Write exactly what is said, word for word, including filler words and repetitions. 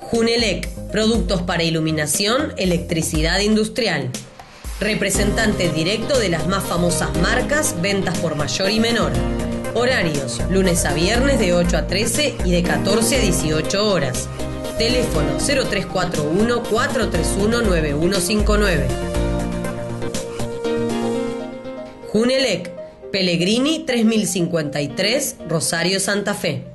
Junelec, productos para iluminación, electricidad industrial. Representante directo de las más famosas marcas, ventas por mayor y menor. Horarios, lunes a viernes de ocho a trece y de catorce a dieciocho horas. Teléfono cero tres cuatro uno, cuatro tres uno, nueve uno cinco nueve. Junelec, Pellegrini tres mil cincuenta y tres, Rosario, Santa Fe.